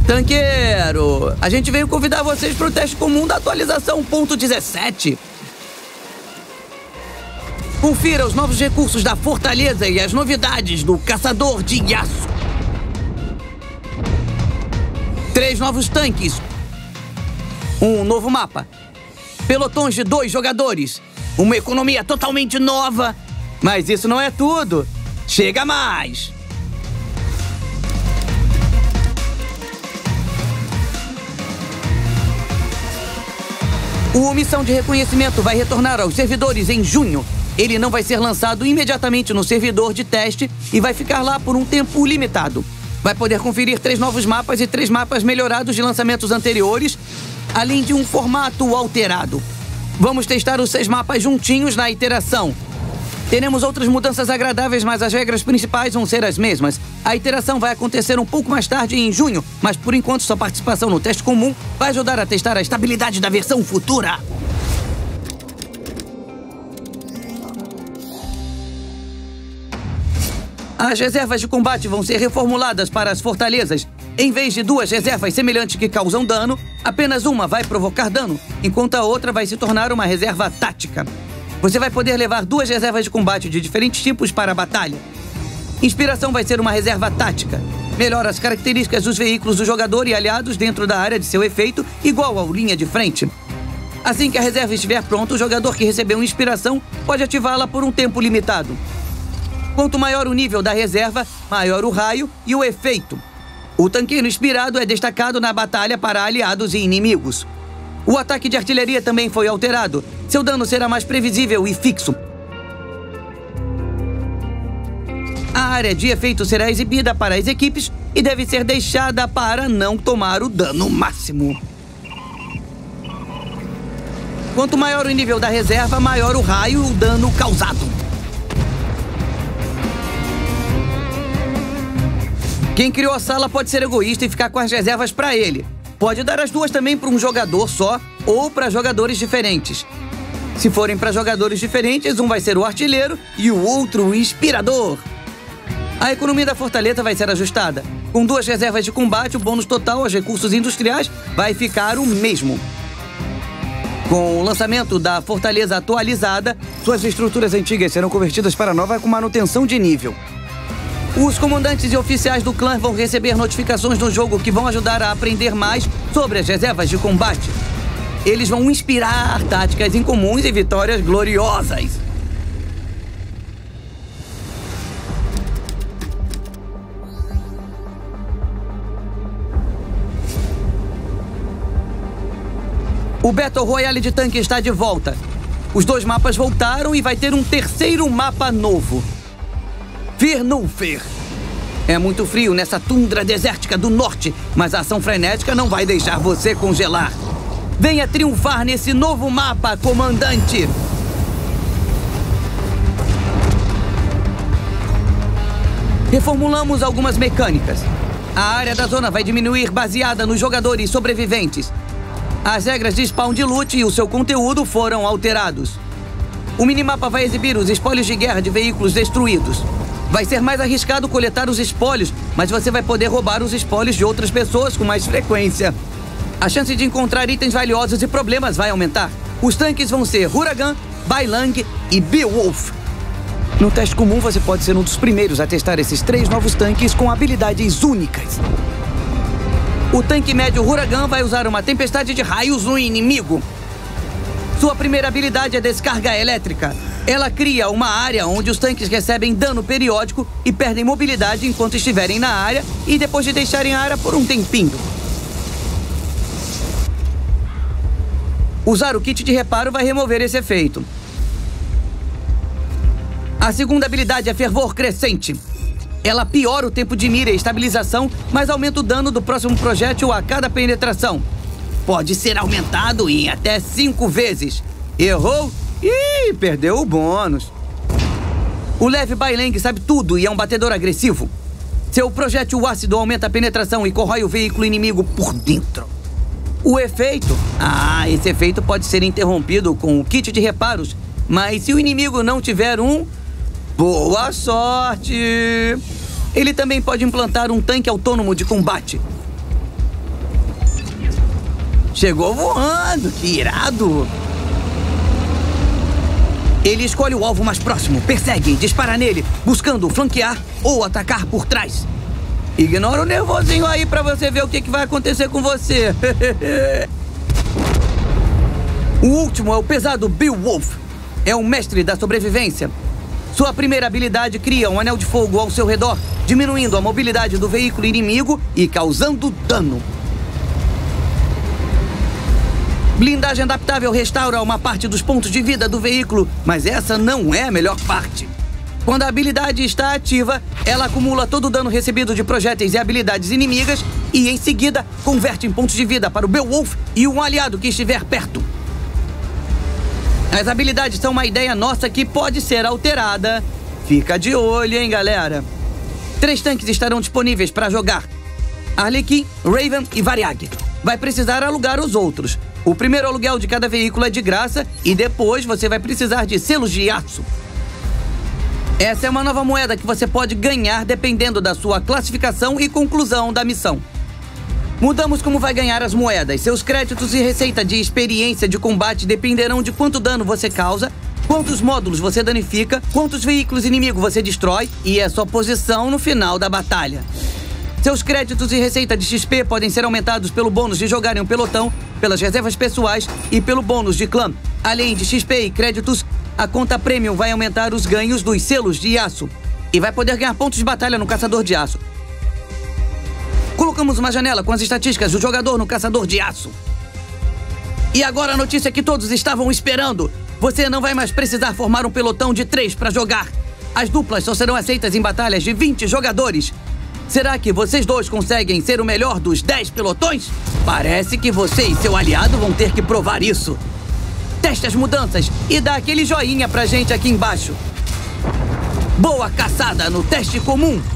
Tanqueiro, a gente veio convidar vocês para o teste comum da atualização 1.17. Confira os novos recursos da Fortaleza e as novidades do Caçador de Yasuo. 3 novos tanques. Um novo mapa. Pelotões de 2 jogadores. Uma economia totalmente nova. Mas isso não é tudo. Chega mais! O Missão de Reconhecimento vai retornar aos servidores em junho. Ele não vai ser lançado imediatamente no servidor de teste e vai ficar lá por um tempo limitado. Vai poder conferir 3 novos mapas e 3 mapas melhorados de lançamentos anteriores, além de um formato alterado. Vamos testar os 6 mapas juntinhos na iteração. Teremos outras mudanças agradáveis, mas as regras principais vão ser as mesmas. A iteração vai acontecer um pouco mais tarde, em junho, mas por enquanto sua participação no teste comum vai ajudar a testar a estabilidade da versão futura. As reservas de combate vão ser reformuladas para as fortalezas. Em vez de 2 reservas semelhantes que causam dano, apenas uma vai provocar dano, enquanto a outra vai se tornar uma reserva tática. Você vai poder levar 2 reservas de combate de diferentes tipos para a batalha. Inspiração vai ser uma reserva tática. Melhora as características dos veículos do jogador e aliados dentro da área de seu efeito, igual à linha de frente. Assim que a reserva estiver pronta, o jogador que recebeu inspiração pode ativá-la por um tempo limitado. Quanto maior o nível da reserva, maior o raio e o efeito. O tanqueiro inspirado é destacado na batalha para aliados e inimigos. O ataque de artilharia também foi alterado. Seu dano será mais previsível e fixo. A área de efeito será exibida para as equipes e deve ser deixada para não tomar o dano máximo. Quanto maior o nível da reserva, maior o raio e o dano causado. Quem criou a sala pode ser egoísta e ficar com as reservas para ele. Pode dar as 2 também para um jogador só ou para jogadores diferentes. Se forem para jogadores diferentes, um vai ser o artilheiro e o outro o inspirador. A economia da fortaleza vai ser ajustada. Com 2 reservas de combate, o bônus total aos recursos industriais vai ficar o mesmo. Com o lançamento da fortaleza atualizada, suas estruturas antigas serão convertidas para nova com manutenção de nível. Os comandantes e oficiais do clã vão receber notificações no jogo que vão ajudar a aprender mais sobre as reservas de combate. Eles vão inspirar táticas incomuns e vitórias gloriosas. O Battle Royale de tanque está de volta. Os 2 mapas voltaram e vai ter um 3º mapa novo. Vernulfer. É muito frio nessa tundra desértica do norte, mas a ação frenética não vai deixar você congelar. Venha triunfar nesse novo mapa, comandante! Reformulamos algumas mecânicas. A área da zona vai diminuir baseada nos jogadores sobreviventes. As regras de spawn de loot e o seu conteúdo foram alterados. O minimapa vai exibir os espólios de guerra de veículos destruídos. Vai ser mais arriscado coletar os espólios, mas você vai poder roubar os espólios de outras pessoas com mais frequência. A chance de encontrar itens valiosos e problemas vai aumentar. Os tanques vão ser Huragan, Bailang e Beowulf. No teste comum, você pode ser um dos primeiros a testar esses 3 novos tanques com habilidades únicas. O tanque médio Huragan vai usar uma tempestade de raios no inimigo. Sua primeira habilidade é descarga elétrica. Ela cria uma área onde os tanques recebem dano periódico e perdem mobilidade enquanto estiverem na área e depois de deixarem a área por um tempinho. Usar o kit de reparo vai remover esse efeito. A segunda habilidade é Fervor Crescente. Ela piora o tempo de mira e estabilização, mas aumenta o dano do próximo projétil a cada penetração. Pode ser aumentado em até 5 vezes. Errou? Ih, perdeu o bônus. O leve Bailang sabe tudo e é um batedor agressivo. Seu projétil ácido aumenta a penetração e corrói o veículo inimigo por dentro. O efeito? Esse efeito pode ser interrompido com o kit de reparos, mas se o inimigo não tiver um, boa sorte! Ele também pode implantar um tanque autônomo de combate. Chegou voando, que irado! Ele escolhe o alvo mais próximo, persegue e dispara nele, buscando flanquear ou atacar por trás. Ignora o nervosinho aí pra você ver o que vai acontecer com você. O último é o pesado Beowulf. É um mestre da sobrevivência. Sua primeira habilidade cria um anel de fogo ao seu redor, diminuindo a mobilidade do veículo inimigo e causando dano. Blindagem adaptável restaura uma parte dos pontos de vida do veículo, mas essa não é a melhor parte. Quando a habilidade está ativa, ela acumula todo o dano recebido de projéteis e habilidades inimigas e, em seguida, converte em pontos de vida para o Beowulf e um aliado que estiver perto. As habilidades são uma ideia nossa que pode ser alterada. Fica de olho, hein, galera? 3 tanques estarão disponíveis para jogar: Arlequim, Raven e Variag. Vai precisar alugar os outros. O primeiro aluguel de cada veículo é de graça e depois você vai precisar de selos de aço. Essa é uma nova moeda que você pode ganhar dependendo da sua classificação e conclusão da missão. Mudamos como vai ganhar as moedas. Seus créditos e receita de experiência de combate dependerão de quanto dano você causa, quantos módulos você danifica, quantos veículos inimigos você destrói e a sua posição no final da batalha. Seus créditos e receita de XP podem ser aumentados pelo bônus de jogar em um pelotão, pelas reservas pessoais e pelo bônus de clã. Além de XP e créditos, a conta Premium vai aumentar os ganhos dos selos de aço e vai poder ganhar pontos de batalha no Caçador de Aço. Colocamos uma janela com as estatísticas do jogador no Caçador de Aço. E agora a notícia que todos estavam esperando. Você não vai mais precisar formar um pelotão de 3 para jogar. As duplas só serão aceitas em batalhas de 20 jogadores. Será que vocês dois conseguem ser o melhor dos 10 pelotões? Parece que você e seu aliado vão ter que provar isso. Teste as mudanças e dá aquele joinha pra gente aqui embaixo. Boa caçada no teste comum!